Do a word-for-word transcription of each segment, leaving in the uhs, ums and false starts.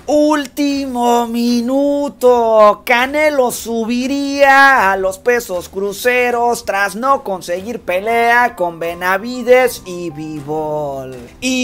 Último minuto, Canelo subiría a los pesos cruceros tras no conseguir pelea con Benavides y Bivol.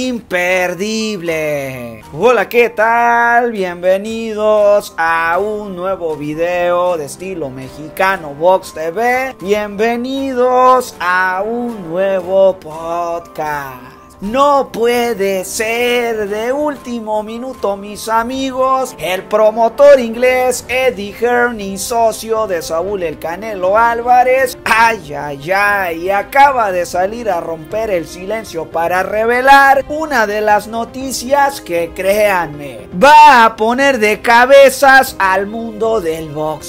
Imperdible. Hola, ¿qué tal? Bienvenidos a un nuevo video de estilo mexicano Box T V. Bienvenidos a un nuevo podcast. No puede ser, de último minuto, mis amigos. El promotor inglés Eddie Hearn y socio de Saúl El Canelo Álvarez, ay ay ay, acaba de salir a romper el silencio para revelar una de las noticias que, créanme, va a poner de cabezas al mundo del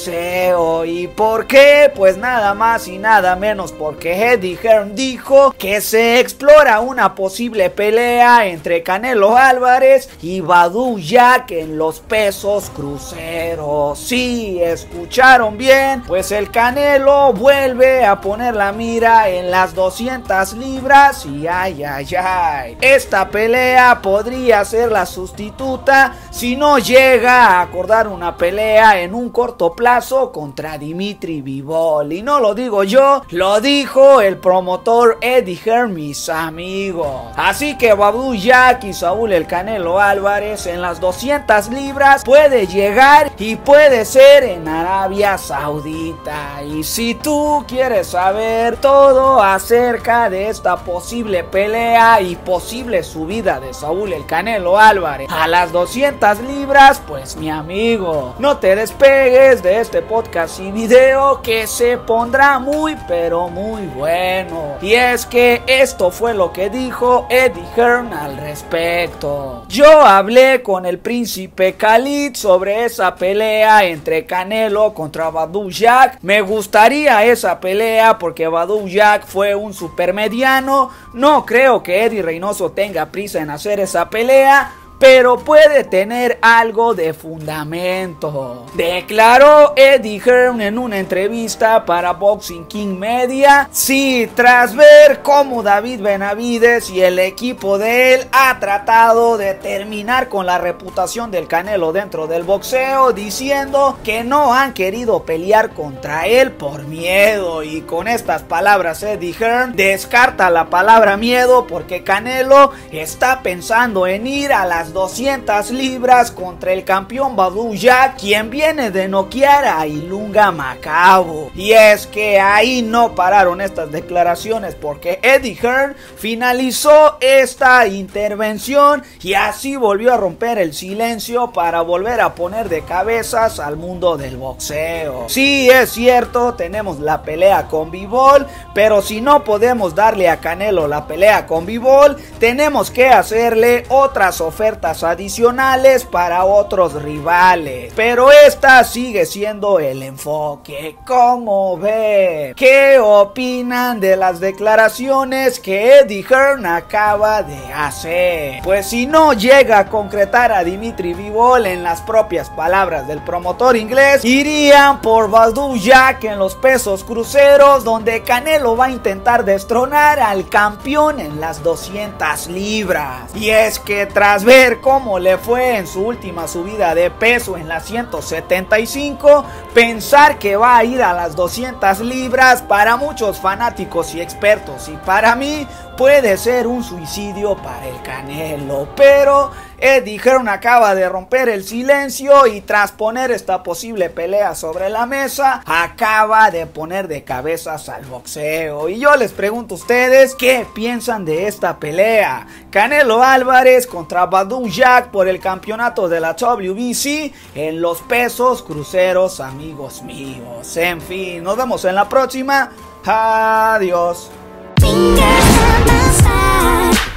boxeo. ¿Y por qué? Pues nada más y nada menos porque Eddie Hearn dijo que se explora una posible pelea entre Canelo Álvarez y Badou Jack en los pesos cruceros. Sí, escucharon bien, pues el Canelo vuelve a poner la mira en las doscientas libras y ay ay ay, esta pelea podría ser la sustituta si no llega a acordar una pelea en un corto plazo contra Dimitri Bivol. Y no lo digo yo, lo dijo el promotor Eddie Hearn, mis amigos. Así que Badou Jack y Saúl El Canelo Álvarez en las doscientas libras puede llegar y puede ser en Arabia Saudita. Y si tú quieres saber todo acerca de esta posible pelea y posible subida de Saúl El Canelo Álvarez a las doscientas libras, pues mi amigo, no te despegues de este podcast y video que se pondrá muy pero muy bueno. Y es que esto fue lo que dijo Eddie Hearn al respecto. Yo hablé con el príncipe Khalid sobre esa pelea entre Canelo contra Badou Jack. Me gustaría esa pelea porque Badou Jack fue un supermediano. No creo que Eddie Reynoso tenga prisa en hacer esa pelea, pero puede tener algo de fundamento, declaró Eddie Hearn en una entrevista para Boxing King Media. Sí, tras ver cómo David Benavides y el equipo de él ha tratado de terminar con la reputación del Canelo dentro del boxeo, diciendo que no han querido pelear contra él por miedo. Y con estas palabras Eddie Hearn descarta la palabra miedo porque Canelo está pensando en ir a las doscientas libras contra el campeón Badou Jack, quien viene de noquear a Ilunga Macabo. Y es que ahí no pararon estas declaraciones porque Eddie Hearn finalizó esta intervención y así volvió a romper el silencio para volver a poner de cabezas al mundo del boxeo. Sí, es cierto, tenemos la pelea con Bivol, pero si no podemos darle a Canelo la pelea con Bivol, tenemos que hacerle otras ofertas adicionales para otros rivales. Pero esta sigue siendo el enfoque. ¿Cómo ven? ¿Qué opinan de las declaraciones que Eddie Hearn acaba de hacer? Pues si no llega a concretar a Dimitri Bivol, en las propias palabras del promotor inglés, irían por Badou Jack en los pesos cruceros, donde Canelo va a intentar destronar al campeón en las doscientas libras. Y es que tras ver cómo le fue en su última subida de peso en las ciento setenta y cinco, pensar que va a ir a las doscientas libras para muchos fanáticos y expertos, y para mí puede ser un suicidio para el Canelo. Pero Eddie Hearn acaba de romper el silencio y tras poner esta posible pelea sobre la mesa, acaba de poner de cabezas al boxeo. Y yo les pregunto a ustedes, ¿qué piensan de esta pelea? Canelo Álvarez contra Badou Jack por el campeonato de la W B C en los pesos cruceros, amigos míos. En fin, nos vemos en la próxima. Adiós. Fingers on my side.